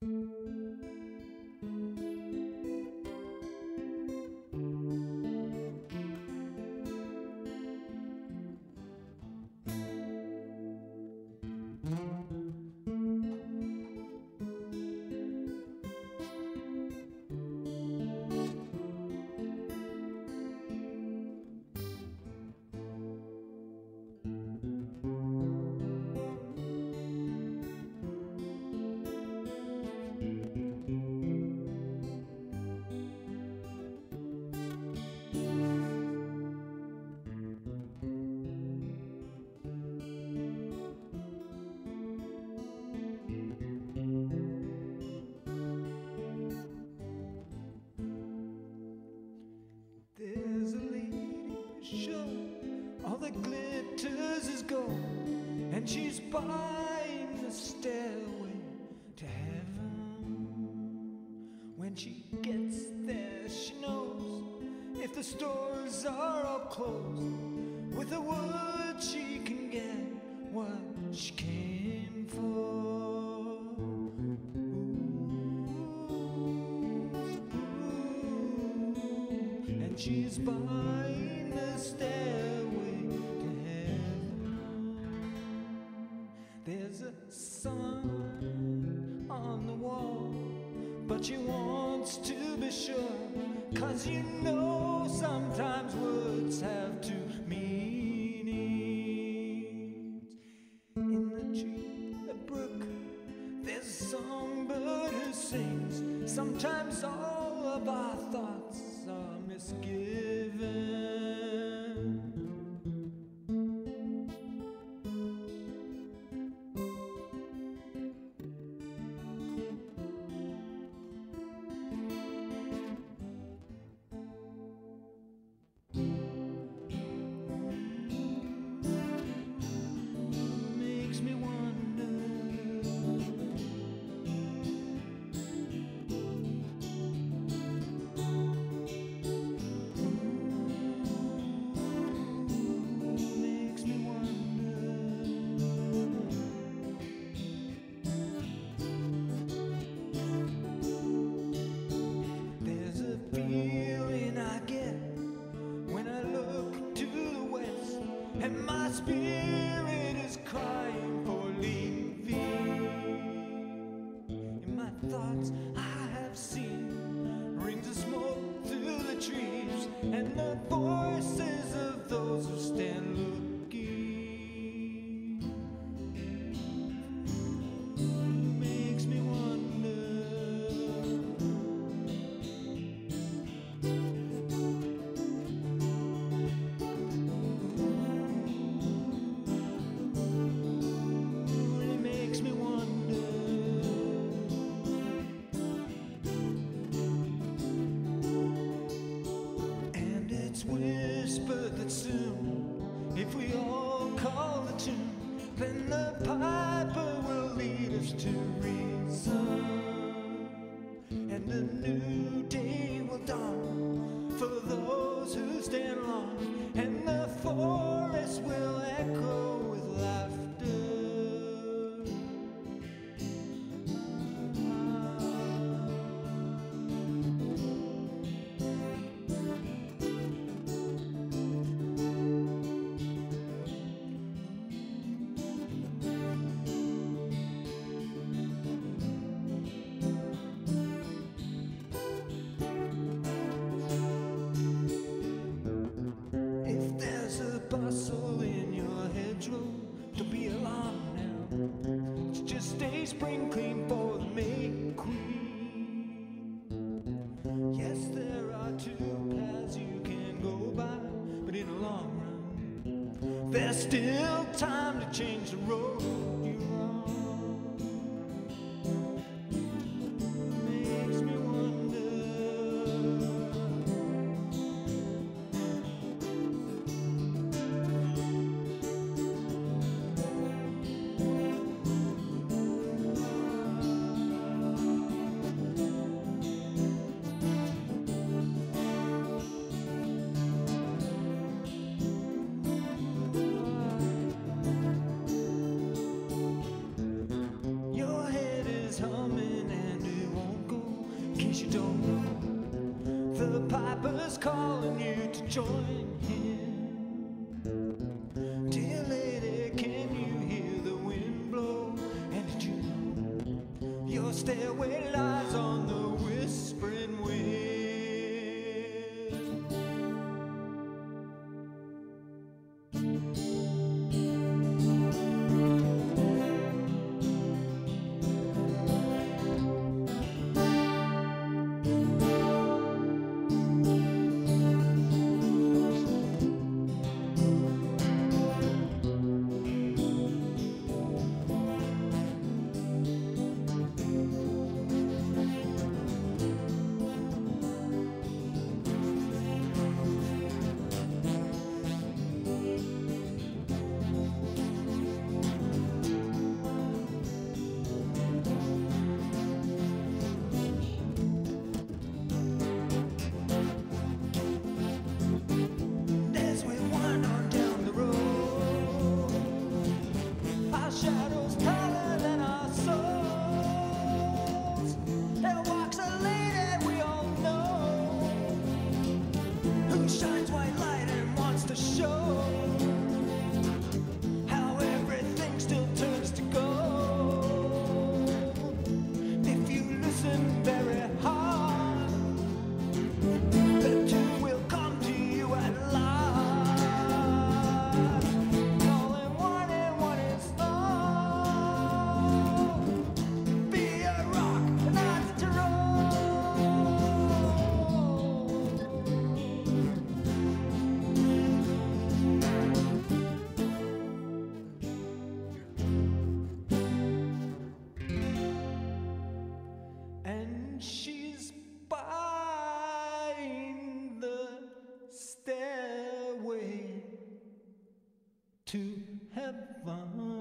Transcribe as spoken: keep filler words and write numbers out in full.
And she's buying the stairway to heaven. When she gets there, she knows if the stores are all closed, with a word she can get what she came for. Ooh, and she's buying the stairway to heaven. There's a sign on the wall, but she wants to be sure, 'cause you know sometimes words have two meanings. In the tree, a brook, there's a songbird who sings. Sometimes all of our thoughts are misgiven. Feeling I get when I look to the west, and my spirit is crying for leaving. In my thoughts I have seen rings of smoke through the trees, and the voices of those who stand looking. Makes me wonder. Whispered that soon, if we all call the tune, then the piper will lead us to reason, and a new day will dawn for those who stand long, and the forest will echo with laughter. Bustle in your hedgerow, don't be alarmed now. Just stay spring clean for the May Queen. Yes, there are two paths you can go by, but in the long run, there's still time to change the road you're on. Makes me wonder. join him. Dear lady, can you hear the wind blow? And did you know your stairway lies on the whispering wind? Shines white light and wants to show how everything still turns to gold. If you listen very hard, the tune will come to you at last. Calling one and one is love. Be a rock, not to roll. And she's buying the stairway to heaven.